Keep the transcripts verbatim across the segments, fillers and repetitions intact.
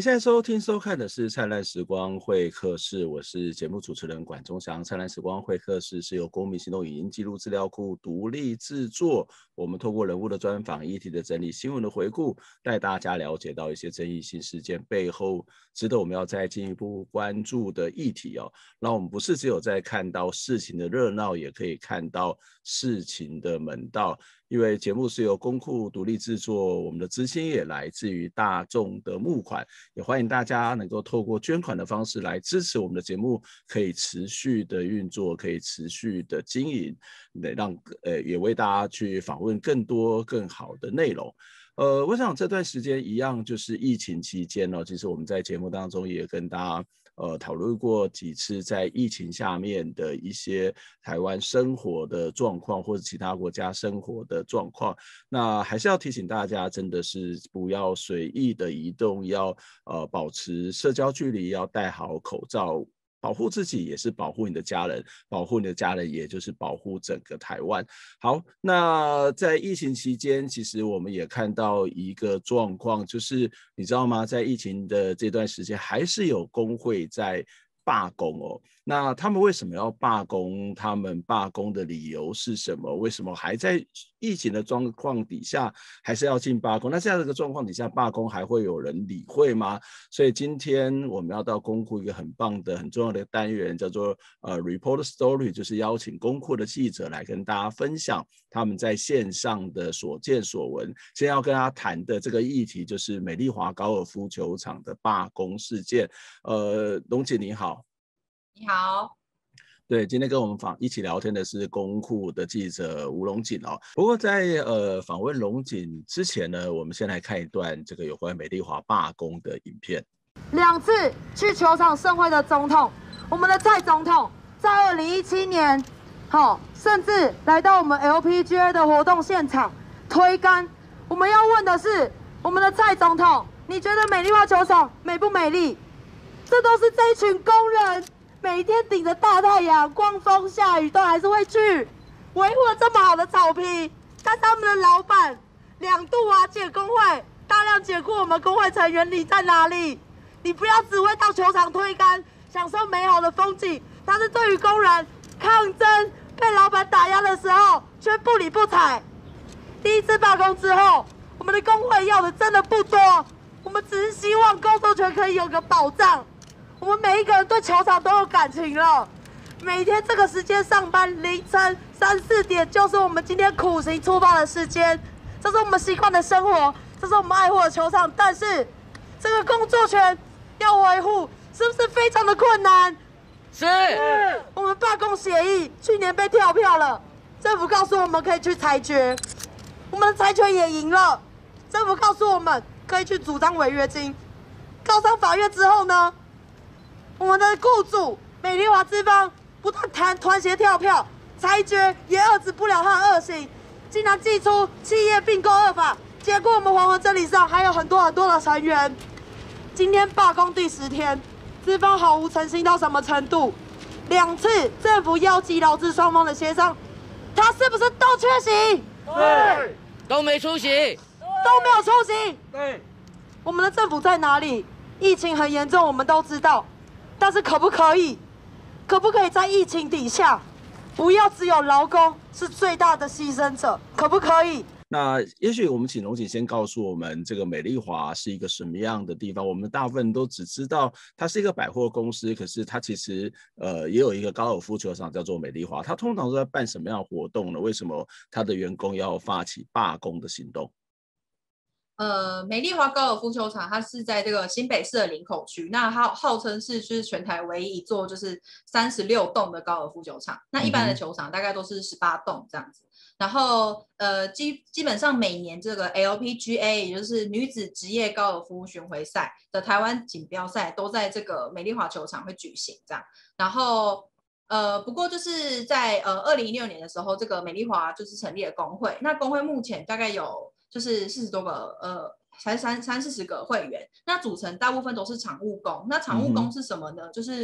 你现在收听收看的是灿烂时光会客室，我是节目主持人管中祥。灿烂时光会客室是由公民行动影音记录资料库独立制作，我们透过人物的专访、议题的整理、新闻的回顾，带大家了解到一些争议性事件背后值得我们要再进一步关注的议题哦。让我们不是只有在看到事情的热闹，也可以看到事情的门道。因为节目是由公库独立制作，我们的资金也来自于大众的募款，也欢迎大家能够透过捐款的方式来支持我们的节目，可以持续的运作，可以持续的经营，让呃也为大家去访问更多更好的内容。呃，我想这段时间一样就是疫情期间哦，其实我们在节目当中也跟大家呃讨论过几次在疫情下面的一些台湾生活的状况，或者其他国家生活的状况。那还是要提醒大家，真的是不要随意的移动，要呃保持社交距离，要戴好口罩。保护自己也是保护你的家人，保护你的家人也就是保护整个台湾。好，那在疫情期间，其实我们也看到一个状况，就是你知道吗？在疫情的这段时间，还是有工会在罢工哦。那他们为什么要罢工？他们罢工的理由是什么？为什么还在疫情的状况底下还是要进罢工？那这样的一个状况底下，罢工还会有人理会吗？所以今天我们要到公库一个很棒的、很重要的单元，叫做呃 Report Story， 就是邀请公库的记者来跟大家分享他们在线上的所见所闻。先要跟大家谈的这个议题就是美丽华高尔夫球场的罢工事件。呃，龙姐你好。 你好， 对，今天跟我们访一起聊天的是公库的记者吴龙锦哦。不过在呃访问龙锦之前呢，我们先来看一段这个有关美丽华罢工的影片。 两次去球场盛会的总统，我们的蔡总统在二零一七年，好、哦，甚至来到我们 L P G A 的活动现场推杆。我们要问的是，我们的蔡总统，你觉得美丽华球场美不美丽？这都是这一群工人。每天顶着大太阳，光风下雨都还是会去维护了这么好的草皮，但他们的老板两度瓦解工会，大量解雇我们工会成员，你在哪里？你不要只会到球场推杆，享受美好的风景，但是对于工人抗争被老板打压的时候却不理不睬。第一次罢工之后，我们的工会要的真的不多，我们只是希望工作权可以有个保障。我们每一个人对球场都有感情了，每天这个时间上班，凌晨三四点就是我们今天苦行出发的时间，这是我们习惯的生活，这是我们爱护的球场。但是这个工作权要维护，是不是非常的困难？ 是。 我们罢工协议去年被跳票了，政府告诉我们可以去裁决，我们的裁决也赢了，政府告诉我们可以去主张违约金，告上法院之后呢？我们的雇主美丽华资方不但谈团协跳票，裁决也遏制不了他的恶行，竟然祭出企业并购二法，结果我们黄河真理上还有很多很多的成员。今天罢工第十天，资方毫无诚信到什么程度？两次政府邀集劳资双方的协商，他是不是都缺席？ 对，都没出席， 都没有出席。 对， 我们的政府在哪里？疫情很严重，我们都知道。但是可不可以，可不可以在疫情底下，不要只有劳工是最大的牺牲者，可不可以？ 那也许我们请龙锦先告诉我们，这个美丽华是一个什么样的地方？我们大部分都只知道它是一个百货公司，可是它其实呃也有一个高尔夫球场叫做美丽华。它通常都在办什么样的活动呢？为什么它的员工要发起罢工的行动？ 呃，美丽华高尔夫球场，它是在这个新北市的林口区，那它号称是就是全台唯一一座就是三十六栋的高尔夫球场。那一般的球场大概都是十八栋这样子。然后呃基基本上每年这个 L P G A 也就是女子职业高尔夫巡回赛的台湾锦标赛都在这个美丽华球场会举行这样。然后呃，不过就是在呃二零一六年的时候，这个美丽华就是成立了工会。那工会目前大概有就是四十多个呃，才三三四十个会员。那组成大部分都是场务工。那场务工是什么呢？嗯、就是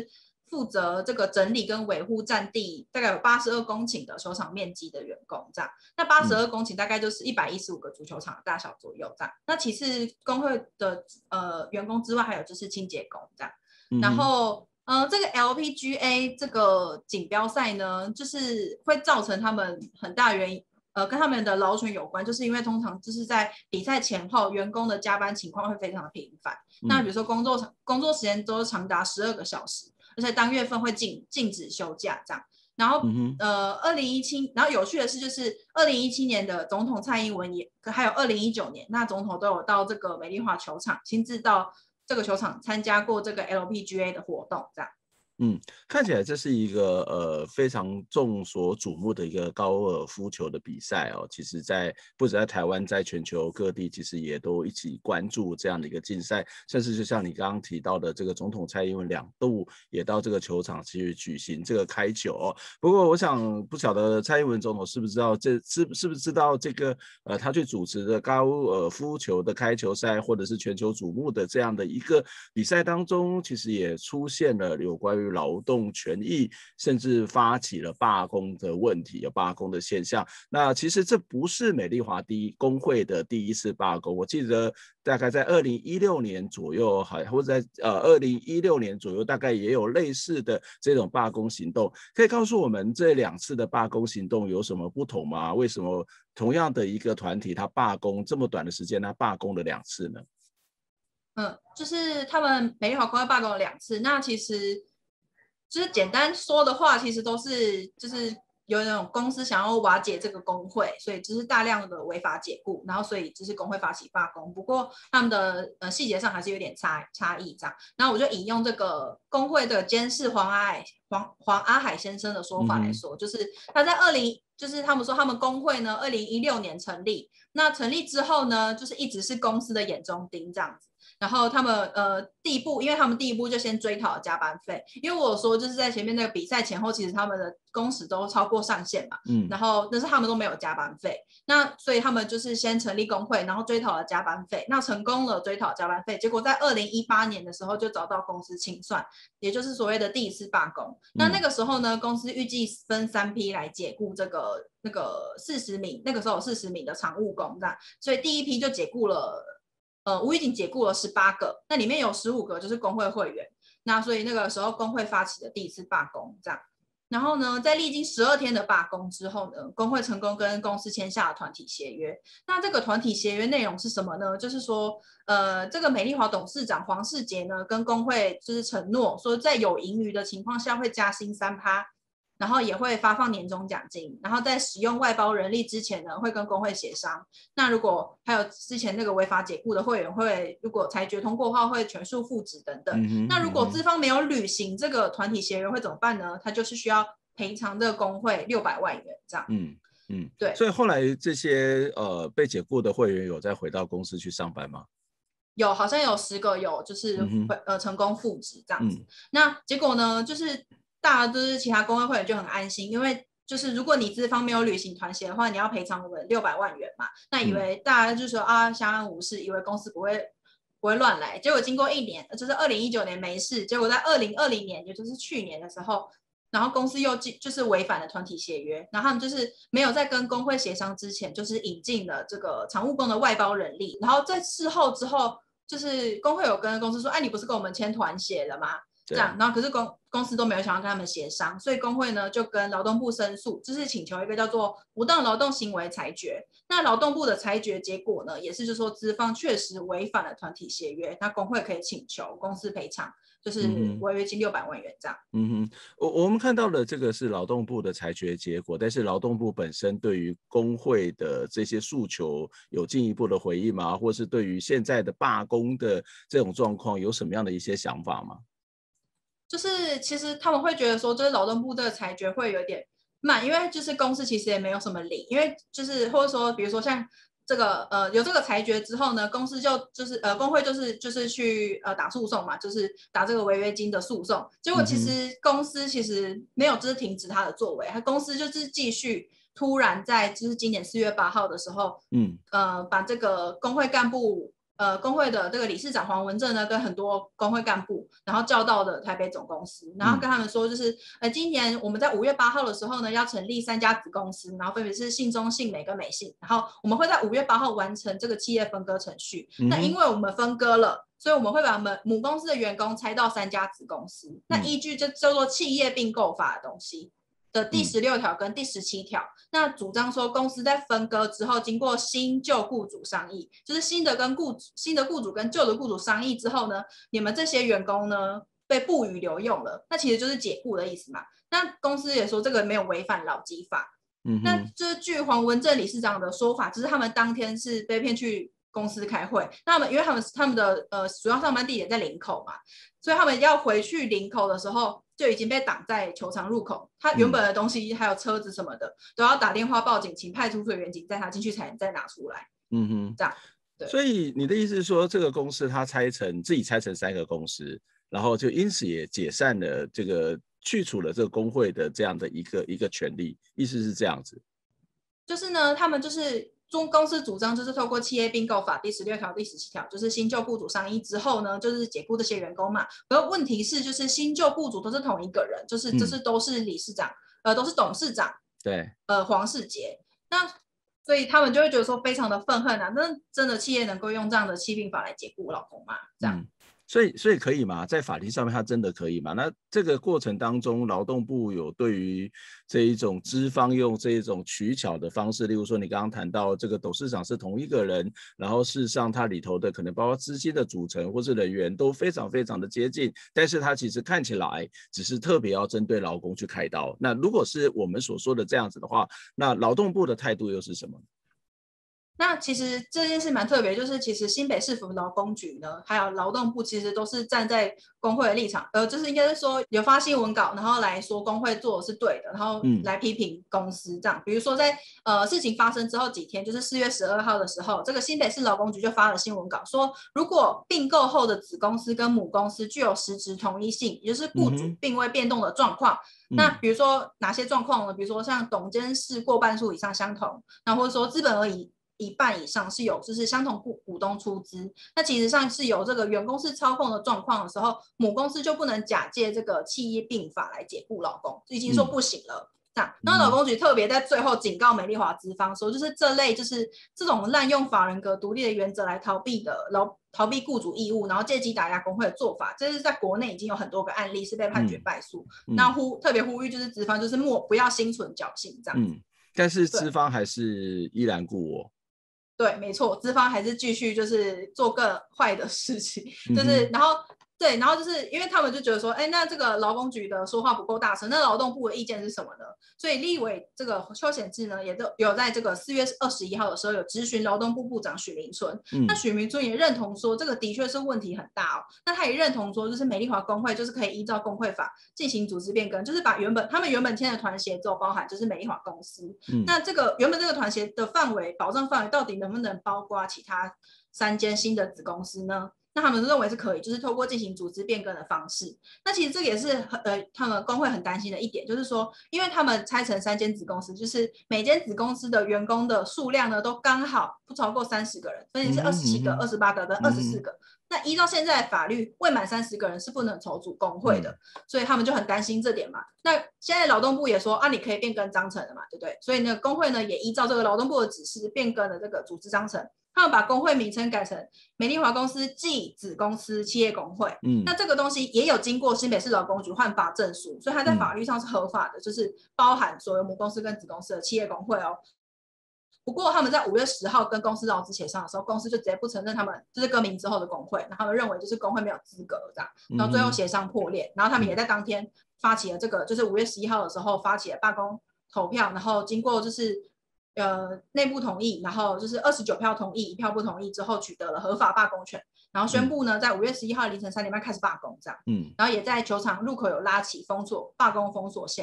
负责这个整理跟维护占地大概有八十二公顷的球场面积的员工，这样。那八十二公顷大概就是一百一十五个足球场的大小左右，这样。那其次工会的呃员工之外，还有就是清洁工这样。嗯、然后呃，这个 L P G A 这个锦标赛呢，就是会造成他们很大原因。呃，跟他们的劳权有关，就是因为通常就是在比赛前后，员工的加班情况会非常的频繁。嗯、那比如说工作工作时间都长达十二个小时，而且当月份会禁禁止休假这样。然后、嗯、呃，二零一七，然后有趣的是，就是二零一七年的总统蔡英文也，还有二零一九年，那总统都有到这个美丽华球场，亲自到这个球场参加过这个 L P G A 的活动这样。 嗯，看起来这是一个呃非常众所瞩目的一个高尔夫球的比赛哦。其实在，在不止在台湾，在全球各地，其实也都一起关注这样的一个竞赛。甚至就像你刚刚提到的，这个总统蔡英文两度也到这个球场去举行这个开球哦。不过，我想不晓得蔡英文总统是不是知道这是是不是知道这个呃他去主持的高尔夫球的开球赛，或者是全球瞩目的这样的一个比赛当中，其实也出现了有关于劳动权益，甚至发起了罢工的问题，有罢工的现象。那其实这不是美丽华第一工会的第一次罢工，我记得大概在二零一六年左右，或者在呃二零一六年左右，大概也有类似的这种罢工行动。可以告诉我们这两次的罢工行动有什么不同吗？为什么同样的一个团体，它罢工这么短的时间，它罢工了两次呢？ 嗯，就是他们美丽华工会罢工了两次，那其实。就是简单说的话，其实都是就是有那种公司想要瓦解这个工会，所以就是大量的违法解雇，然后所以就是工会发起罢工。不过他们的呃细节上还是有点差差异这样。然后我就引用这个工会的监事黄阿海黄黄阿海先生的说法来说，嗯、就是他在二零就是他们说他们工会呢，二零一六年成立，那成立之后呢，就是一直是公司的眼中钉这样子。然后他们呃第一步，因为他们第一步就先追讨了加班费，因为我说就是在前面那个比赛前后，其实他们的工时都超过上限嘛，嗯，然后但是他们都没有加班费，那所以他们就是先成立工会，然后追讨了加班费，那成功了追讨加班费，结果在二零一八年的时候就遭到公司清算，也就是所谓的第一次罢工。嗯、那那个时候呢，公司预计分三批来解雇这个那个四十名，那个时候有四十名的常务工这样，所以第一批就解雇了。呃，无预警解雇了十八个，那里面有十五个就是工会会员，那所以那个时候工会发起的第一次罢工，这样。然后呢，在历经十二天的罢工之后呢，工会成功跟公司签下了团体协约。那这个团体协约内容是什么呢？就是说，呃，这个美丽华董事长黄世杰呢，跟工会就是承诺说，在有盈余的情况下会加薪三趴。然后也会发放年终奖金，然后在使用外包人力之前呢，会跟工会协商。那如果还有之前那个违法解雇的会员会，如果裁决通过的话，会全数复职等等。嗯、那如果资方没有履行这个团体协约会怎么办呢？他就是需要赔偿这个工会六百万元这样。嗯嗯，对。所以后来这些呃被解雇的会员有再回到公司去上班吗？ 有，好像有十个有就是回、嗯、呃成功复职这样子。嗯、那结果呢，就是。大家就是其他工会会员就很安心，因为就是如果你资方没有履行团协的话，你要赔偿我们六百万元嘛。那以为大家就说、嗯、啊相安无事，以为公司不会不会乱来。结果经过一年，就是二零一九年没事，结果在二零二零年，也就是去年的时候，然后公司又就是违反了团体协约，然后他们就是没有在跟工会协商之前，就是引进了这个常务工的外包人力，然后在事后之后，就是工会有跟公司说，哎，你不是跟我们签团协了吗？这样，然后可是公公司都没有想要跟他们协商，所以工会呢就跟劳动部申诉，就是请求一个叫做不当劳动行为裁决。那劳动部的裁决结果呢，也是就是说资方确实违反了团体协约，那工会可以请求公司赔偿，就是违约金六百万元这样。 嗯哼，我我们看到的这个是劳动部的裁决结果，但是劳动部本身对于工会的这些诉求有进一步的回应吗？或是对于现在的罢工的这种状况有什么样的一些想法吗？ 就是其实他们会觉得说，就是劳动部的裁决会有点慢，因为就是公司其实也没有什么理，因为就是或者说比如说像这个呃有这个裁决之后呢，公司就就是呃工会就是就是去呃打诉讼嘛，就是打这个违约金的诉讼。结果其实公司其实没有就是停止他的作为，他公司就是继续突然在就是今年四月八号的时候，嗯呃把这个工会干部呃，工会的这个理事长黄文正呢，跟很多工会干部，然后叫到的台北总公司，然后跟他们说，就是，嗯、呃，今年我们在五月八号的时候呢，要成立三家子公司，然后分别是信中、信美跟美信，然后我们会在五月八号完成这个企业分割程序。嗯、那因为我们分割了，所以我们会把我们母公司的员工拆到三家子公司。嗯、那依据就叫做企业并购法的东西。的第十六条跟第十七条、嗯，那主张说公司在分割之后，经过新旧雇主商议，就是新的跟雇主、新的雇主跟旧的雇主商议之后呢，你们这些员工呢被不予留用了，那其实就是解雇的意思嘛。那公司也说这个没有违反劳基法。嗯，那这据黄文正理事长的说法，就是他们当天是被骗去公司开会，那他们因为他们他们的呃主要上班地点在林口嘛，所以他们要回去林口的时候。就已经被挡在球场入口，他原本的东西还有车子什么的、嗯、都要打电话报警，请派出所员警载他进去才能再拿出来。嗯哼，这样。对。 所以你的意思是说，这个公司它拆成自己拆成三个公司，然后就因此也解散了这个去除了这个工会的这样的一个一个权利，意思是这样子。 就是呢，他们就是。中公司主张就是透过企业并购法第十六条、第十七条，就是新旧雇主商议之后呢，就是解雇这些员工嘛。而问题是，就是新旧雇主都是同一个人，就是就是都是理事长，嗯、呃，都是董事长， 对， 呃，黄世杰。那所以他们就会觉得说非常的愤恨啊，那真的企业能够用这样的企并法来解雇劳工吗？这样。嗯， 所以所以可以吗？在法庭上面它真的可以吗？那这个过程当中，劳动部有对于这一种资方用这一种取巧的方式，例如说你刚刚谈到这个董事长是同一个人，然后事实上它里头的可能包括资金的组成或是人员都非常非常的接近，但是它其实看起来只是特别要针对劳工去开刀。那如果是我们所说的这样子的话，那劳动部的态度又是什么？ 那其实这件事蛮特别，就是其实新北市府劳工局呢，还有劳动部其实都是站在工会的立场，呃，就是应该是说有发新闻稿，然后来说工会做的是对的，然后来批评公司这样。嗯、比如说在呃事情发生之后几天，就是四月十二号的时候，这个新北市劳工局就发了新闻稿，说如果并购后的子公司跟母公司具有实质同一性，也就是雇主并未变动的状况。嗯、那比如说哪些状况呢？比如说像董监事过半数以上相同，那或者说资本额已一半以上是有就是相同股股东出资，那其实上是有这个原公司操控的状况的时候，母公司就不能假借这个企业并法来解雇劳工，已经说不行了。嗯，这样，那劳工局特别在最后警告美丽华资方说，就是这类就是这种滥用法人格独立的原则来逃避的劳逃避雇主义务，然后借机打压工会的做法，这是在国内已经有很多个案例是被判决败诉。嗯、那呼特别呼吁就是资方就是莫不要心存侥幸这样子。嗯， 但是资方还是依然雇我。 对，没错，资方还是继续就是做更坏的事情，就是、嗯、然后对，然后就是因为他们就觉得说，哎，那这个劳工局的说话不够大声，那劳动部的意见是什么呢？所以立委这个邱显智呢，也都有在这个四月二十一号的时候有质询劳动部部长许明春，嗯、那许明春也认同说，这个的确是问题很大哦。那他也认同说，就是美丽华工会就是可以依照工会法进行组织变更，就是把原本他们原本签的团协之后包含就是美丽华公司，嗯、那这个原本这个团协的范围保障范围到底能不能包括其他三间新的子公司呢？那他们认为是可以，就是透过进行组织变更的方式。那其实这个也是呃，他们工会很担心的一点，就是说，因为他们拆成三间子公司，就是每间子公司的员工的数量呢，都刚好不超过三十个人，分别是二十七个、二十八个跟二十四个。嗯、那依照现在的法律，未满三十个人是不能筹组工会的，嗯、所以他们就很担心这点嘛。那现在劳动部也说啊，你可以变更章程了嘛，对不对？所以呢，工会呢也依照这个劳动部的指示变更了这个组织章程。他们把工会名称改成美丽华公司暨子公司企业工会，嗯，那这个东西也有经过新北市劳工局换发证书，所以它在法律上是合法的，嗯、就是包含所有母公司跟子公司的企业工会哦。不过他们在五月十号跟公司劳资协商的时候，公司就直接不承认他们就是更名之后的工会，然后他们认为就是工会没有资格这样，然后最后协商破裂，然后他们也在当天发起了这个，就是五月十一号的时候发起了罢工投票，然后经过就是。呃，内部同意，然后就是二十九票同意，一票不同意之后，取得了合法罢工权，然后宣布呢，在五月十一号凌晨三点半开始罢工，这样，嗯，然后也在球场入口有拉起封锁罢工封锁线，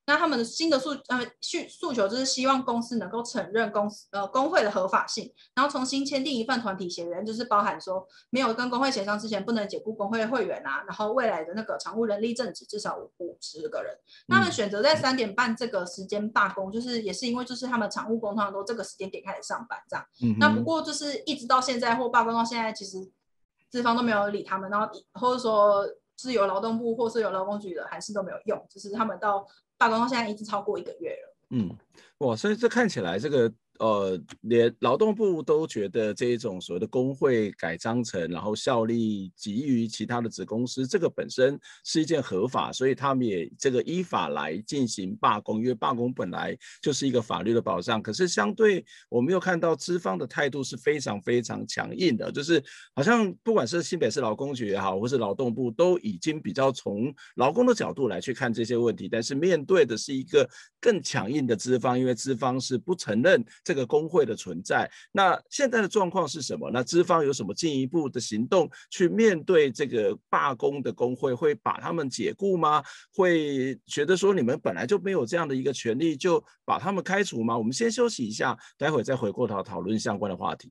那他们的新的诉呃诉诉求就是希望公司能够承认公司呃工会的合法性，然后重新签订一份团体协约，就是包含说没有跟工会协商之前不能解雇工会会员啊，然后未来的那个常务人力正职至少五十个人。他们选择在三点半这个时间罢工，就是也是因为就是他们常务工通常都这个时间点开始上班这样。嗯、那不过就是一直到现在或罢工到现在，其实资方都没有理他们，然后或者说是有劳动部或是有劳工局的，还是都没有用，就是他们到罢工到现在已经超过一个月了。 嗯，哇，所以这看起来这个呃，连劳动部都觉得这一种所谓的工会改章程，然后效力给予其他的子公司，这个本身是一件合法，所以他们也这个依法来进行罢工，因为罢工本来就是一个法律的保障。可是相对我们又看到资方的态度是非常非常强硬的，就是好像不管是新北市劳工局也好，或是劳动部，都已经比较从劳工的角度来去看这些问题，但是面对的是一个更强硬的资方，因为资方是不承认这个工会的存在。那现在的状况是什么？那资方有什么进一步的行动去面对这个罢工的工会？会把他们解雇吗？会觉得说你们本来就没有这样的一个权利，就把他们开除吗？我们先休息一下，待会再回过头讨论相关的话题。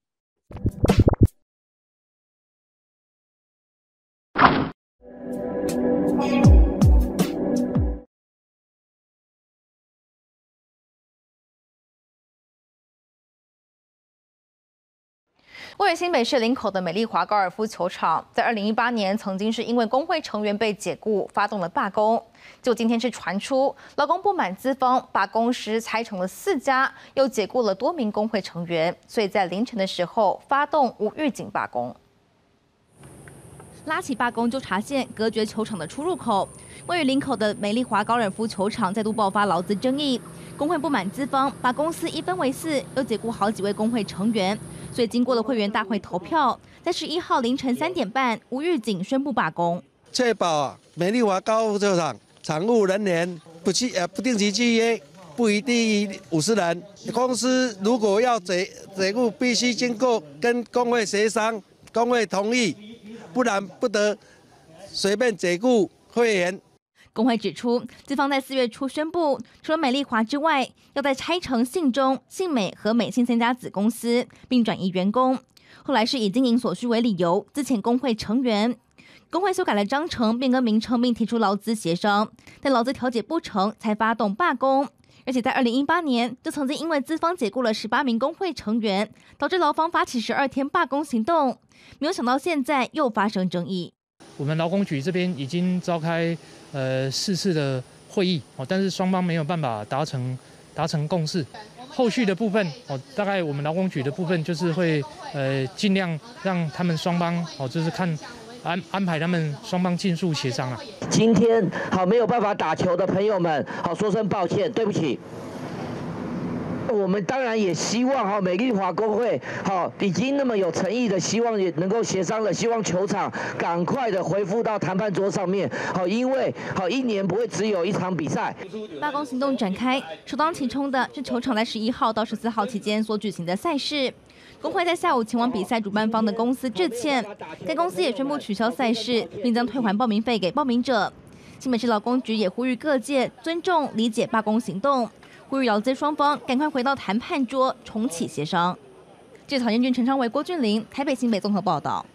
位于新北市林口的美丽华高尔夫球场，在二零一八年曾经是因为工会成员被解雇，发动了罢工。就今天是传出，劳工不满资方把公司拆成了四家，又解雇了多名工会成员，所以在凌晨的时候发动无预警罢工。拉起罢工纠察线，隔绝球场的出入口。位于林口的美丽华高尔夫球场再度爆发劳资争议，工会不满资方把公司一分为四，又解雇好几位工会成员。所以经过了会员大会投票，在十一号凌晨三点半无预警宣布罢工， 确保美丽华高尔夫球场常务人员不期呃不定期契约不一低于五十人。公司如果要解解雇，必须经过跟工会协商，工会同意，不然不得随便解雇会员。 工会指出，资方在四月初宣布，除了美丽华之外，要在拆成信中、信美和美信三家子公司，并转移员工。后来是以经营所需为理由，资遣工会成员。工会修改了章程，变更名称，并提出劳资协商，但劳资调解不成，才发动罢工。而且在二零一八年，就曾经因为资方解雇了十八名工会成员，导致劳方发起十二天罢工行动。没有想到现在又发生争议。 我们劳工局这边已经召开呃四次的会议哦，但是双方没有办法达成达成共识。后续的部分哦，大概我们劳工局的部分就是会呃尽量让他们双方哦，就是看安安排他们双方尽速协商啊。 今天好没有办法打球的朋友们，好说声抱歉，对不起。我们当然也希望哈美丽华工会好已经那么有诚意的，希望也能够协商了，希望球场赶快的恢复到谈判桌上面。好，因为好一年不会只有一场比赛。 罢工行动展开，首当其冲的是球场在十一号到十四号期间所举行的赛事。工会在下午前往比赛主办方的公司致歉，该公司也宣布取消赛事，并将退还报名费给报名者。新北市劳工局也呼吁各界尊重理解罢工行动。呼吁劳资双方赶快回到谈判桌，重启协商。记者曹建军、陈昌维、郭俊霖，台北新北综合报道。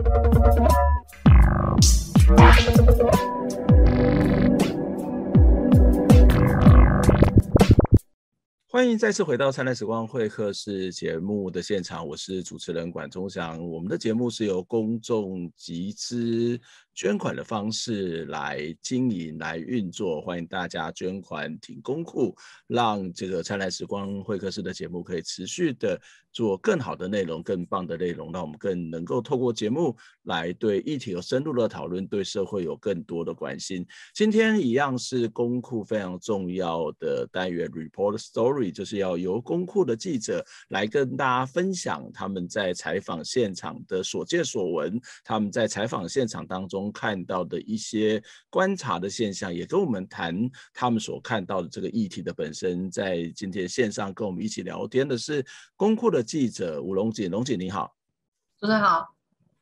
欢迎再次回到灿烂时光会客室节目的现场，我是主持人管中祥。我们的节目是由公众集资捐款的方式来经营、来运作，欢迎大家捐款挺公库，让这个灿烂时光会客室的节目可以持续的做更好的内容、更棒的内容，让我们更能够透过节目来对议题有深入的讨论，对社会有更多的关心。今天一样是公库非常重要的单元 Report Story， 就是要由公库的记者来跟大家分享他们在采访现场的所见所闻，他们在采访现场当中看到的一些观察的现象，也跟我们谈他们所看到的这个议题的本身。在今天线上跟我们一起聊天的是公库的记者吴龙锦，龙锦你好。 主持人好。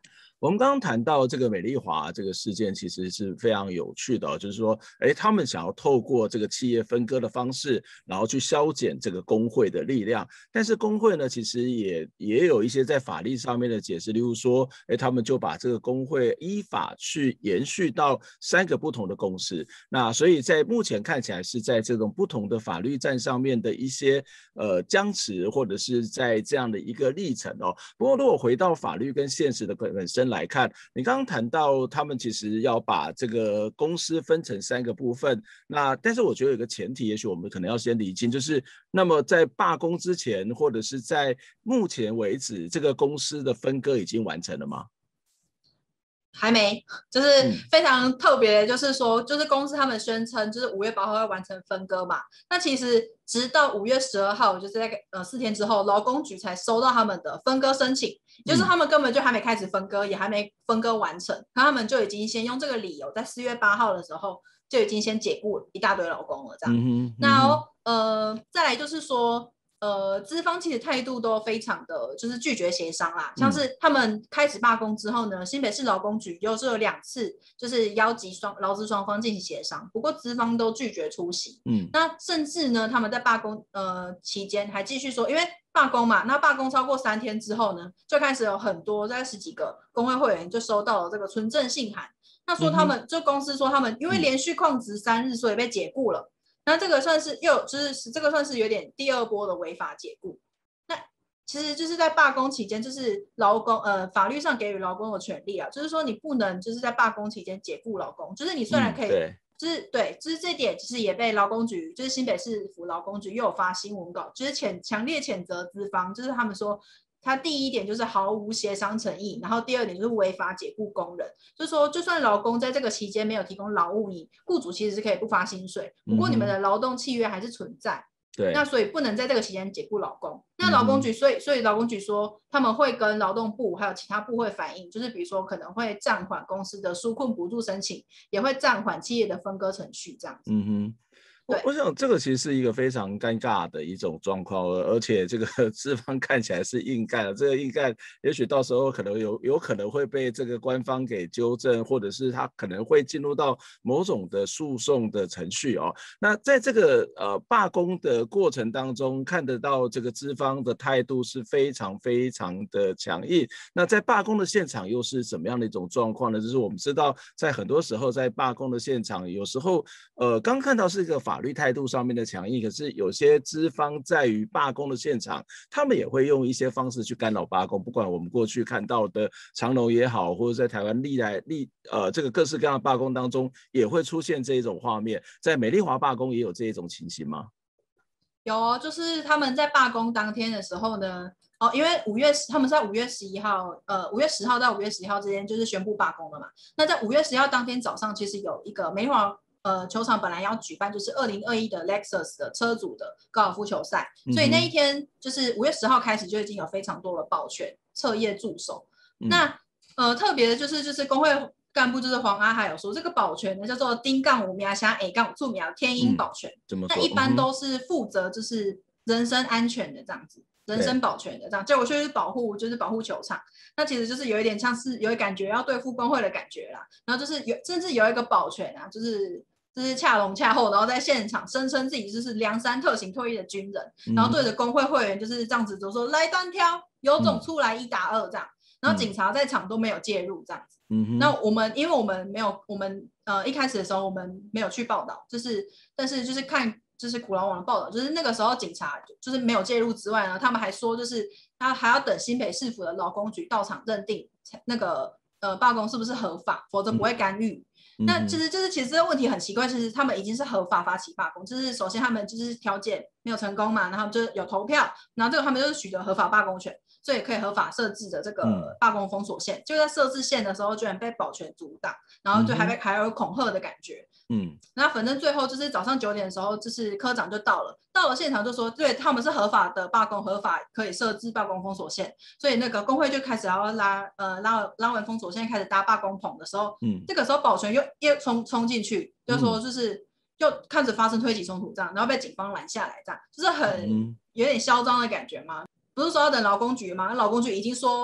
我们刚刚谈到这个美丽华这个事件，其实是非常有趣的、哦，就是说，哎，他们想要透过这个企业分割的方式，然后去削减这个工会的力量。但是工会呢，其实也也有一些在法律上面的解释，例如说，哎，他们就把这个工会依法去延续到三个不同的公司。那所以在目前看起来是在这种不同的法律战上面的一些呃僵持，或者是在这样的一个历程哦。不过如果回到法律跟现实的本身来看，你刚刚谈到他们其实要把这个公司分成三个部分，那但是我觉得有个前提，也许我们可能要先厘清，就是那么在罢工之前，或者是在目前为止，这个公司的分割已经完成了吗？ 还没，就是非常特别的，就是说，就是公司他们宣称，就是五月八号会完成分割嘛。那其实直到五月十二号，就是在呃四天之后，劳工局才收到他们的分割申请，就是他们根本就还没开始分割，也还没分割完成，那他们就已经先用这个理由，在四月八号的时候就已经先解雇一大堆劳工了，这样。嗯哼嗯哼那、哦、呃，再来就是说。呃，资方其实态度都非常的就是拒绝协商啦，像是他们开始罢工之后呢，新北市劳工局又是有两次就是邀集双劳资双方进行协商，不过资方都拒绝出席。嗯，那甚至呢，他们在罢工呃期间还继续说，因为罢工嘛，那罢工超过三天之后呢，就开始有很多大概十几个工会会员就收到了这个存证信函，那说他们、嗯、就公司说他们因为连续旷职三日，所以被解雇了。那这个算是又就是这个算是有点第二波的违法解雇。那其实就是在罢工期间，就是劳工呃法律上给予劳工的权利啊，就是说你不能就是在罢工期间解雇劳工，就是你虽然可以，嗯、对就是对，就是这点其实也被劳工局，就是新北市府劳工局又有发新闻稿，就是谴强烈谴责资方，就是他们说。他第一点就是毫无协商诚意，然后第二点就是违法解雇工人，就是说就算劳工在这个期间没有提供劳务，你雇主其实是可以不发薪水，不过你们的劳动契约还是存在，对、嗯，那所以不能在这个期间解雇劳工。那劳工局所以所以劳工局说他们会跟劳动部还有其他部会反映，就是比如说可能会暂缓公司的纾困补助申请，也会暂缓企业的分割程序这样子。嗯哼。 我, 我想这个其实是一个非常尴尬的一种状况，而且这个资方看起来是硬干了，这个硬干也许到时候可能有有可能会被这个官方给纠正，或者是他可能会进入到某种的诉讼的程序哦。那在这个呃罢工的过程当中，看得到这个资方的态度是非常非常的强硬。那在罢工的现场又是怎么样的一种状况呢？就是我们知道，在很多时候在罢工的现场，有时候呃刚看到是一个法。法律态度上面的强硬，可是有些资方在于罢工的现场，他们也会用一些方式去干扰罢工。不管我们过去看到的长荣也好，或者在台湾历来历呃这个各式各样的罢工当中，也会出现这一种画面。在美丽华罢工也有这一种情形吗？ 有，就是他们在罢工当天的时候呢，哦，因为五月他们在五月十一号，呃，五月十号到五月十一号之间就是宣布罢工了嘛。那在五月十一号当天早上，其实有一个美丽华。呃，球场本来要举办就是二零二一的 Lexus 的车组的高尔夫球赛，嗯、所以那一天就是五月十号开始就已经有非常多的保全彻夜驻守。嗯、那呃特别的就是就是工会干部就是黄阿海有说，这个保全呢叫做丁杠五苗加 A 杠五苗天鹰保全，嗯、那一般都是负责就是人身安全的这样子。人身保全的这样，结果就是保护，就是保护球场。那其实就是有一点像是有一感觉要对付工会的感觉啦。然后就是有，甚至有一个保全啊，就是就是恰龙恰后，然后在现场声称自己就是梁山特勤退役的军人，然后对着工会会员就是这样子就说、嗯、来单挑，有种出来一打二这样。然后警察在场都没有介入这样子。嗯、那我们因为我们没有，我们呃一开始的时候我们没有去报道，就是但是就是看。就是苦劳网的报道，就是那个时候警察就是没有介入之外呢，他们还说就是他还要等新北市府的劳工局到场认定那个呃罢工是不是合法，否则不会干预。嗯、那其实就是其实这个问题很奇怪，其实他们已经是合法发起罢工，就是首先他们就是调解没有成功嘛，然后就有投票，然后这个他们就是取得合法罢工权，所以可以合法设置的这个罢工封锁线，嗯、就在设置线的时候居然被保全阻挡，然后就还被、嗯、还有恐吓的感觉。嗯，那反正最后就是早上九点的时候，就是科长就到了，到了现场就说，对他们是合法的罢工，合法可以设置罢工封锁线，所以那个工会就开始要拉呃拉拉完封锁线，开始搭罢工棚的时候，嗯，这个时候保全又又冲冲进去，就说就是、嗯、又开始发生推挤冲突这样，然后被警方拦下来这样，就是很有点嚣张的感觉嘛。不是说要等劳工局吗？劳工局已经说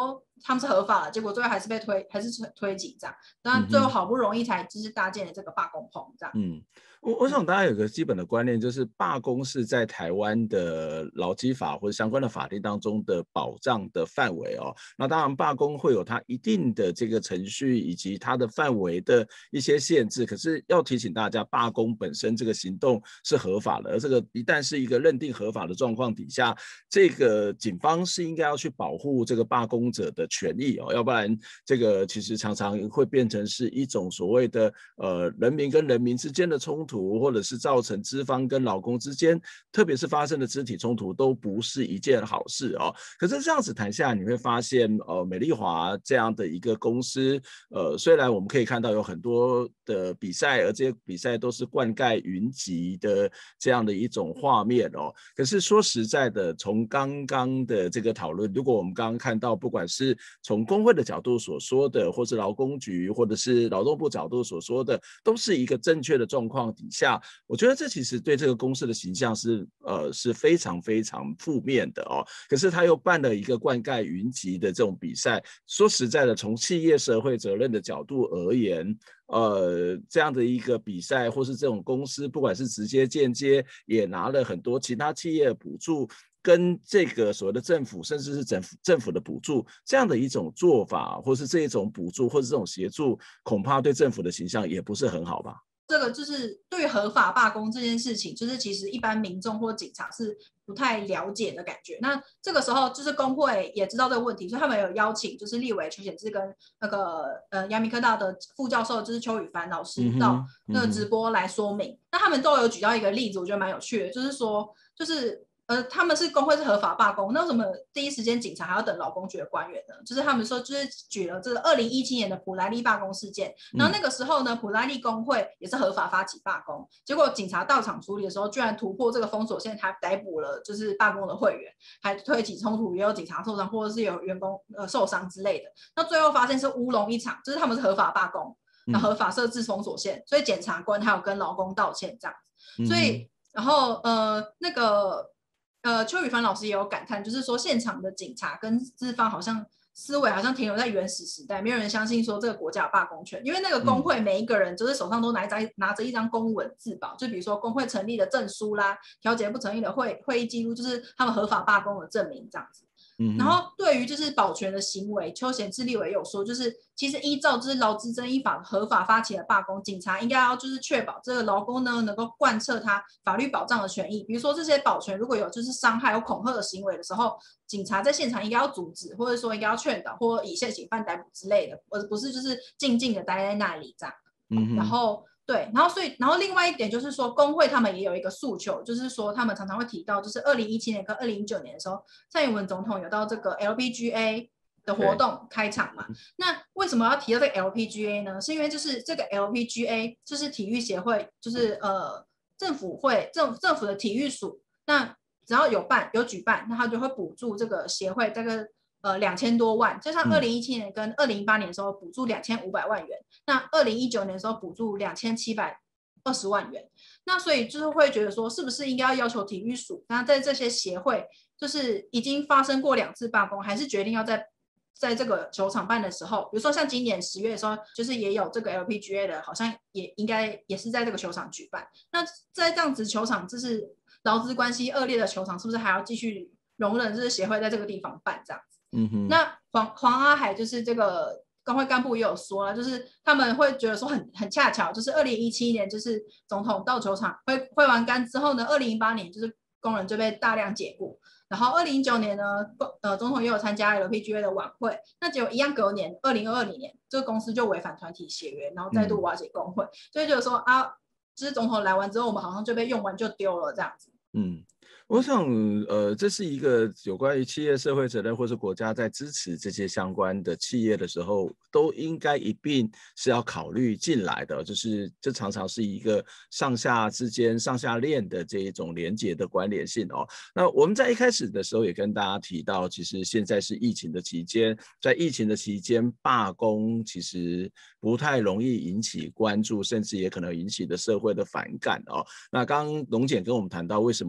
他们是合法的，结果最后还是被推还是推挤这样，那最后好不容易才就是搭建了这个罢工棚这样。 嗯，我我想大家有个基本的观念，就是罢工是在台湾的劳基法或者相关的法令当中的保障的范围哦。那当然罢工会有它一定的这个程序以及它的范围的一些限制，可是要提醒大家，罢工本身这个行动是合法的，而这个一旦是一个认定合法的状况底下，这个警方是应该要去保护这个罢工者的权益哦，要不然这个其实常常会变成是一种所谓的呃人民跟人民之间的冲突，或者是造成资方跟劳工之间，特别是发生的肢体冲突，都不是一件好事哦。可是这样子谈下来，你会发现，呃，美丽华这样的一个公司，呃，虽然我们可以看到有很多的比赛，而这些比赛都是灌溉云集的这样的一种画面哦。可是说实在的，从刚刚的这个讨论，如果我们刚刚看到，不管是从工会的角度所说的，或是劳工局，或者是劳动部角度所说的，都是一个正确的状况底下，我觉得这其实对这个公司的形象是呃是非常非常负面的哦。可是他又办了一个灌溉云集的这种比赛，说实在的，从企业社会责任的角度而言，呃，这样的一个比赛或是这种公司，不管是直接间接，也拿了很多其他企业的补助，跟这个所谓的政府，甚至是政府政府的补助，这样的一种做法，或是这一种补助，或是这种协助，恐怕对政府的形象也不是很好吧？ 这个就是对合法罢工这件事情，就是其实一般民众或警察是不太了解的感觉。那这个时候就是工会也知道这个问题，所以他们有邀请就是立委邱显智跟那个呃阳明科大的副教授就是邱宇凡老师到那个直播来说明。嗯、那他们都有举到一个例子，我觉得蛮有趣的，就是说就是呃他们是工会是合法罢工，那为什么第一时间警察还要等劳工局的官员呢？就是他们说就是举了这个二零一七年的普莱利罢工事件，然后那个时候呢，普莱利工会也是合法发起罢工，结果警察到场处理的时候，居然突破这个封锁线，还逮捕了就是罢工的会员，还推起冲突，也有警察受伤，或者是有员工呃受伤之类的。那最后发现是乌龙一场，就是他们是合法罢工，那合法设置封锁线，所以检察官还有跟劳工道歉这样子，所以然后呃那个。呃，邱宇凡老师也有感叹，就是说现场的警察跟资方好像思维好像停留在原始时代，没有人相信说这个国家有罢工权，因为那个工会每一个人就是手上都拿一拿着一张公文自保，就比如说工会成立的证书啦，调解不成立的会会议记录，就是他们合法罢工的证明这样子。然后对于就是保全的行为，邱显智立委有说，就是其实依照就是劳资争议法合法发起的罢工，警察应该要就是确保这个劳工呢能够贯彻他法律保障的权益，比如说这些保全如果有就是伤害或恐吓的行为的时候，警察在现场应该要阻止，或者说应该要劝导或以现行犯逮捕之类的，而不是就是静静的待在那里这样。嗯、然后。对，然后所以，然后另外一点就是说，工会他们也有一个诉求，就是说他们常常会提到，就是二零一七年跟二零一九年的时候，蔡英文总统有到这个 L P G A 的活动开场嘛。那为什么要提到这个 L P G A 呢？是因为就是这个 L P G A 就是体育协会，就是呃政府会政政府的体育署，那只要有办有举办，那他就会补助这个协会这个。呃，两千多万，就像二零一七年跟二零一八年的时候补助两千五百万元，那二零一九年的时候补助两千七百二十万元，那所以就是会觉得说，是不是应该要要求体育署，那在这些协会就是已经发生过两次罢工，还是决定要在在这个球场办的时候，比如说像今年十月的时候，就是也有这个 L P G A 的，好像也应该也是在这个球场举办。那在这样子球场，就是劳资关系恶劣的球场，是不是还要继续容忍这个协会在这个地方办这样子？嗯哼，那黄黄阿海就是这个工会干部也有说了，就是他们会觉得说很很恰巧，就是二零一七年就是总统到球场挥挥完杆之后呢，二零一八年就是工人就被大量解雇，然后二零一九年呢，呃总统也有参加 L P G A 的晚会，那结果一样隔年二零二零年这个公司就违反团体协约，然后再度瓦解工会，嗯、所以就是说啊，就是总统来完之后，我们好像就被用完就丢了这样子。 嗯。我想，呃，这是一个有关于企业社会责任，或是国家在支持这些相关的企业的时候，都应该一并是要考虑进来的。就是这常常是一个上下之间、上下链的这一种连结的关联性哦。那我们在一开始的时候也跟大家提到，其实现在是疫情的期间，在疫情的期间罢工，其实不太容易引起关注，甚至也可能引起的社会的反感哦。那刚刚龙姐跟我们谈到，为什么会有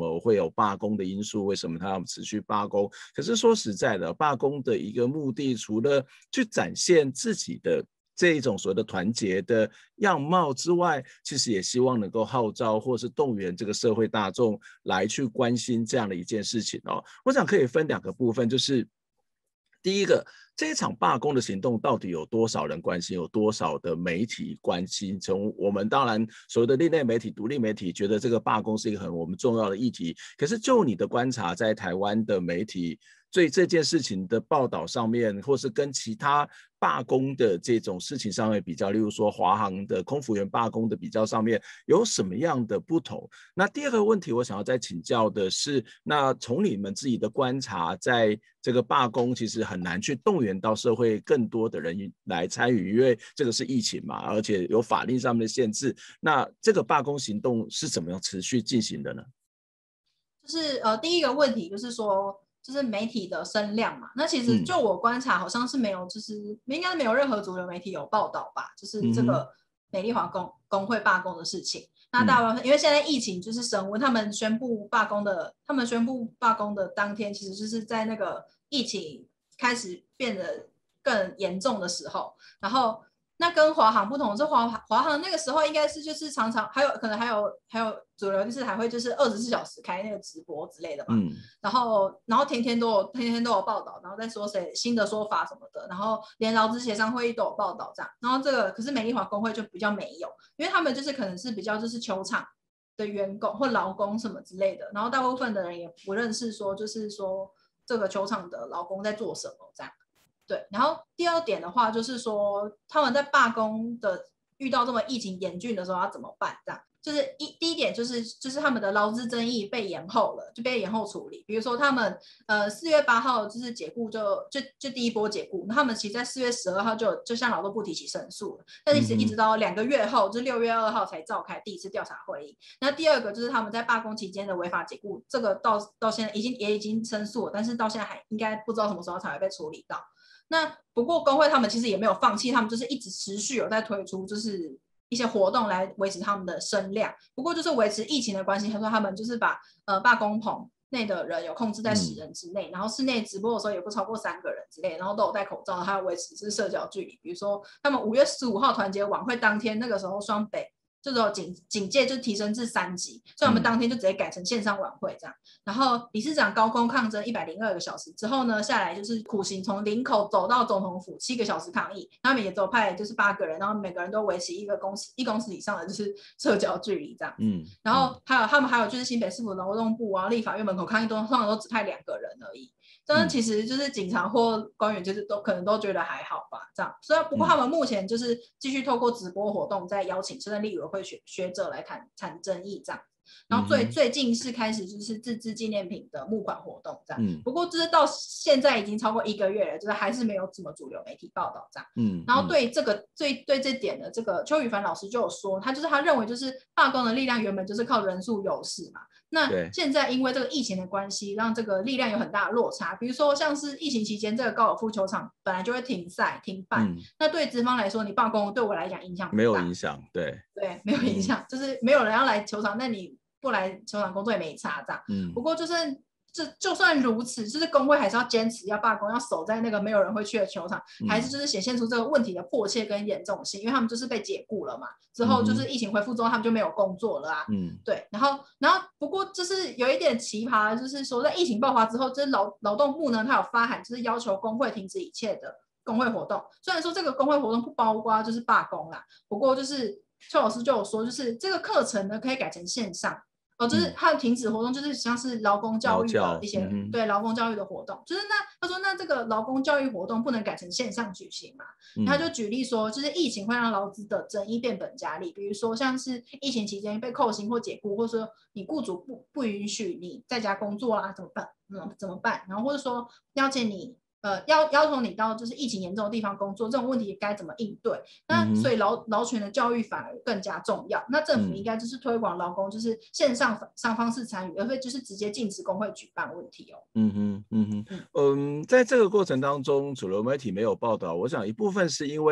有罢工的因素，为什么他要持续罢工？可是说实在的，罢工的一个目的，除了去展现自己的这一种所谓的团结的样貌之外，其实也希望能够号召或是动员这个社会大众来去关心这样的一件事情哦。我想可以分两个部分，就是第一个，这一场罢工的行动到底有多少人关心，有多少的媒体关心？从我们当然所谓的另类媒体、独立媒体觉得这个罢工是一个很我们重要的议题，可是就你的观察，在台湾的媒体对这件事情的报道上面，或是跟其他罢工的这种事情上面比较，例如说华航的空服员罢工的比较上面，有什么样的不同？那第二个问题，我想要再请教的是，那从你们自己的观察，在这个罢工其实很难去动员到社会更多的人来参与，因为这个是疫情嘛，而且有法令上面的限制。那这个罢工行动是怎么样持续进行的呢？ 就是呃，第一个问题就是说。就是媒体的声量嘛，那其实就我观察，好像是没有，就是应该没有任何主流媒体有报道吧，就是这个美丽华工工会罢工的事情。那大部分因为现在疫情就是升温，他们宣布罢工的，他们宣布罢工的当天，其实就是在那个疫情开始变得更严重的时候，然后。那跟华航不同，是华华航那个时候应该是就是常常还有可能还有还有主流就是还会就是二十四小时开那个直播之类的嘛，嗯、然后然后天天都有天天都有报道，然后再说谁新的说法什么的，然后连劳资协商会议都有报道这样，然后这个可是美丽华工会就比较没有，因为他们就是可能是比较就是球场的员工或劳工什么之类的，然后大部分的人也不认识说就是说这个球场的劳工在做什么这样。对，然后第二点的话就是说，他们在罢工的遇到这么疫情严峻的时候要怎么办？这样就是一第一点就是就是他们的劳资争议被延后了，就被延后处理。比如说他们呃四月八号就是解雇就就就第一波解雇，那他们其实在四月十二号就就向劳动部提起申诉了，但是一直一直到两个月后，就是六月二号才召开第一次调查会议。那第二个就是他们在罢工期间的违法解雇，这个到到现在已经也已经申诉了，但是到现在还应该不知道什么时候才会被处理到。那不过工会他们其实也没有放弃，他们就是一直持续有在推出就是一些活动来维持他们的声量。不过就是维持疫情的关系，他说他们就是把呃罢工棚内的人有控制在十人之内，嗯、然后室内直播的时候也不超过三个人之类，然后都有戴口罩，还有维持就是社交距离。比如说他们五月十五号团结晚会当天，那个时候双北就是有警警戒就提升至三级，所以我们当天就直接改成线上晚会这样。然后理事长高空抗争一百零二个小时之后呢，下来就是苦行从林口走到总统府七个小时抗议，他们也只有派就是八个人，然后每个人都维持一个公尺一公尺以上的就是社交距离这样。嗯，然后还有他们还有就是新北市府劳动部啊、立法院门口抗议都通常都只派两个人而已。但是其实就是警察或官员就是都可能都觉得还好吧，这样。所以不过他们目前就是继续透过直播活动，在邀请市政立委会学学者来谈谈争议这样。然后最、嗯、最近是开始就是自制纪念品的募款活动这样。嗯、不过就是到现在已经超过一个月了，就是还是没有什么主流媒体报道这样。嗯。然后对这个对对这点的这个邱宇凡老师就有说，他就是他认为就是罢工的力量原本就是靠人数优势嘛。那现在因为这个疫情的关系，让这个力量有很大的落差。比如说像是疫情期间，这个高尔夫球场本来就会停赛停办，嗯、那对资方来说，你罢工对我来讲影响不大， 没有影响，对对，没有影响，嗯、就是没有人要来球场，那你不来球场工作也没差这样。嗯，不过就是这就算如此，就是工会还是要坚持要罢工，要守在那个没有人会去的球场，嗯、还是就是显现出这个问题的迫切跟严重性，因为他们就是被解雇了嘛，之后就是疫情恢复之后，他们就没有工作了啊。嗯，对，然后然后不过就是有一点奇葩，就是说在疫情爆发之后，就是劳劳动部呢，他有发函，就是要求工会停止一切的工会活动。虽然说这个工会活动不包括就是罢工啦，不过就是邱老师就有说，就是这个课程呢可以改成线上。哦，就是他的停止活动，就是像是劳工教育的一些，嗯、对劳工教育的活动，就是那他说那这个劳工教育活动不能改成线上举行嘛？嗯、他就举例说，就是疫情会让劳资的争议变本加厉，比如说像是疫情期间被扣薪或解雇，或者说你雇主不不允许你在家工作啦，怎么办？嗯，怎么办？然后或者说要求你。呃，要要求你到就是疫情严重的地方工作，这种问题该怎么应对？那所以劳劳权的教育反而更加重要。那政府应该就是推广劳工就是线上上方式参与，而非就是直接禁止工会举办问题哦。 嗯哼，嗯哼，嗯，在这个过程当中，主流媒体没有报道，我想一部分是因为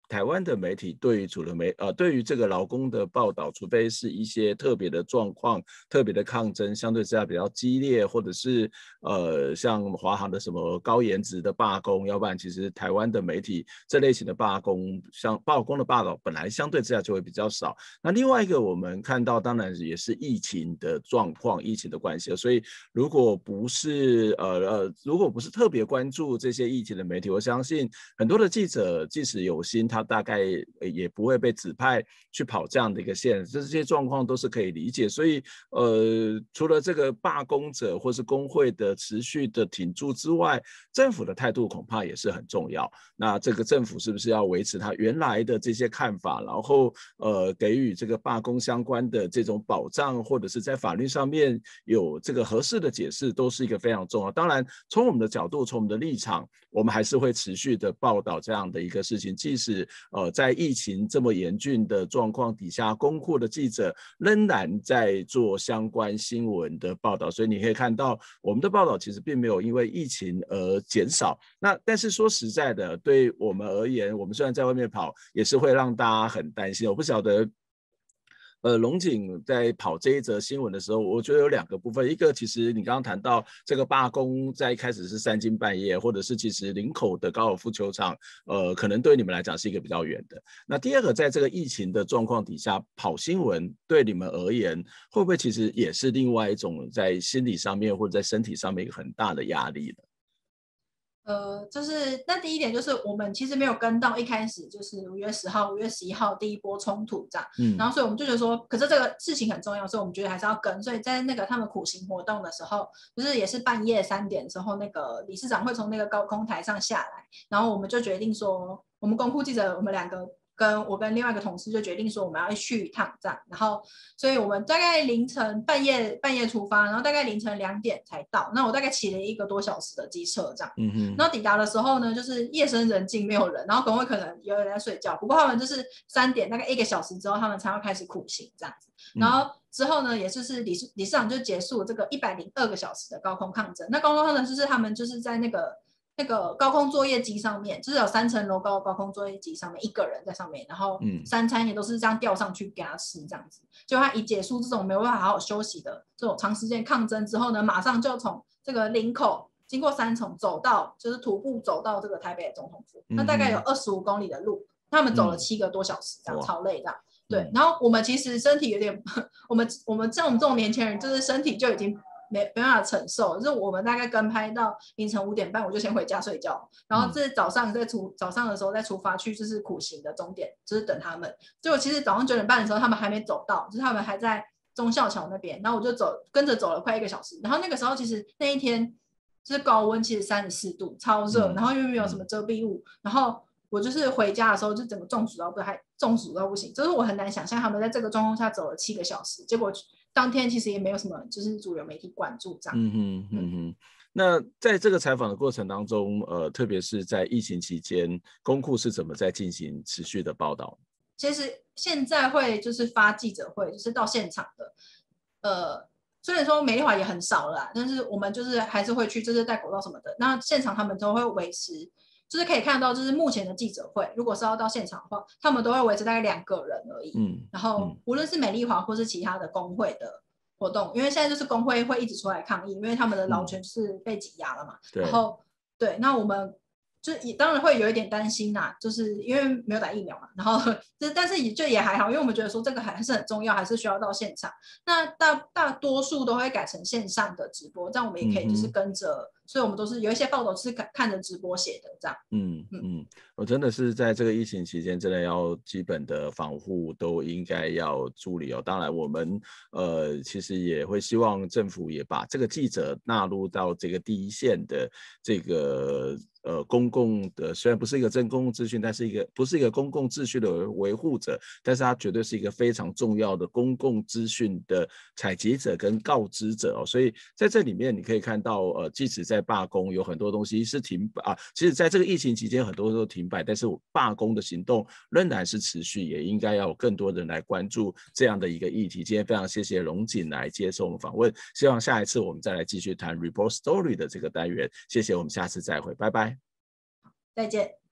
台湾的媒体对于主流媒呃对于这个劳工的报道，除非是一些特别的状况、特别的抗争，相对之下比较激烈，或者是呃像华航的什么高颜值的罢工，要不然其实台湾的媒体这类型的罢工，像罢工的报道本来相对之下就会比较少。那另外一个我们看到，当然也是疫情的状况、疫情的关系，所以如果不是呃呃如果不是特别关注这些疫情的媒体，我相信很多的记者即使有心，他大概也不会被指派去跑这样的一个线，这些状况都是可以理解。所以呃，除了这个罢工者或是工会的持续的挺住之外，政府的态度恐怕也是很重要。那这个政府是不是要维持他原来的这些看法，然后呃给予这个罢工相关的这种保障，或者是在法律上面有这个合适的解释，都是一个非常重要。当然，从我们的角度，从我们的立场，我们还是会持续的报道这样的一个事情，即使呃在疫情这么严峻的状况底下，公库的记者仍然在做相关新闻的报道，所以你可以看到我们的报道其实并没有因为疫情而减少。那但是说实在的，对我们而言，我们虽然在外面跑，也是会让大家很担心。我不晓得呃，龙井在跑这一则新闻的时候，我觉得有两个部分。一个，其实你刚刚谈到这个罢工，在一开始是三更半夜，或者是其实林口的高尔夫球场，呃，可能对你们来讲是一个比较远的。那第二个，在这个疫情的状况底下，跑新闻对你们而言，会不会其实也是另外一种在心理上面或者在身体上面一个很大的压力呢？ 呃，就是那第一点就是我们其实没有跟到一开始就是五月十号、五月十一号第一波冲突这样，嗯，然后所以我们就觉得说，可是这个事情很重要，所以我们觉得还是要跟。所以在那个他们苦行活动的时候，就是也是半夜三点的时候，那个理事长会从那个高空台上下来，然后我们就决定说，我们公库记者我们两个。跟我跟另外一个同事就决定说我们要去一趟这样，然后所以我们大概凌晨半夜半夜出发，然后大概凌晨两点才到。那我大概骑了一个多小时的机车这样，嗯哼。然后抵达的时候呢，就是夜深人静没有人，然后工会可能有人在睡觉，不过他们就是三点大概一个小时之后，他们才要开始苦行这样子。然后之后呢，也就是理事理事长就结束这个一百零二个小时的高空抗争。那高空抗争就是他们就是在那个。那个高空作业机上面，就是有三层楼高的高空作业机上面，一个人在上面，然后三餐也都是这样吊上去给他吃，这样子。就他一结束这种没有办法好好休息的这种长时间抗争之后呢，马上就从这个林口经过三重走到，就是徒步走到这个台北的总统府，嗯、那大概有二十五公里的路，他们走了七个多小时，这样、嗯、超累这样。对，然后我们其实身体有点，我们我们像我们这种年轻人，就是身体就已经。没没办法承受，就是我们大概跟拍到凌晨五点半，我就先回家睡觉，然后这早上再出早上的时候再出发去就是苦行的终点，就是等他们。结果其实早上九点半的时候，他们还没走到，就是他们还在忠孝桥那边，然后我就走跟着走了快一个小时。然后那个时候其实那一天就是高温，其实三十四度，超热，然后又没有什么遮蔽物，然后我就是回家的时候就整个中暑到不还中暑到不行，就是我很难想象他们在这个状况下走了七个小时，结果。当天其实也没有什么，就是主流媒体关注这样。嗯哼嗯哼。那在这个采访的过程当中，呃，特别是在疫情期间，公库是怎么在进行持续的报道？ 其实现在会就是发记者会，就是到现场的。呃，虽然说美丽华也很少了啦，但是我们就是还是会去，就是戴口罩什么的。那现场他们都会维持。就是可以看到，就是目前的记者会，如果是要到现场的话，他们都会维持大概两个人而已。嗯，然后无论是美丽华或是其他的工会的活动，因为现在就是工会会一直出来抗议，因为他们的劳权是被挤压了嘛。嗯、然后对，那我们就也当然会有一点担心啦，就是因为没有打疫苗嘛。然后就但是也就也还好，因为我们觉得说这个还是很重要，还是需要到现场。那大大多数都会改成线上的直播，这样我们也可以就是跟着。嗯，所以我们都是有一些报道是看着直播写的这样。 嗯嗯，我真的是在这个疫情期间，真的要基本的防护都应该要注意哦。当然，我们呃其实也会希望政府也把这个记者纳入到这个第一线的这个。呃，公共的虽然不是一个真公共资讯，但是一个不是一个公共秩序的维护者，但是它绝对是一个非常重要的公共资讯的采集者跟告知者哦。所以在这里面你可以看到，呃，即使在罢工有很多东西是停摆啊，其实在这个疫情期间很多都停摆，但是罢工的行动仍然是持续，也应该要有更多人来关注这样的一个议题。今天非常谢谢龙井来接受我们访问，希望下一次我们再来继续谈 Report Story 的这个单元。谢谢，我们下次再会，拜拜。 再见。